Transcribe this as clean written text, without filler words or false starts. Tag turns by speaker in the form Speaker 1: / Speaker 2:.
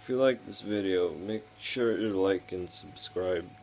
Speaker 1: If you like this video, make sure to like and subscribe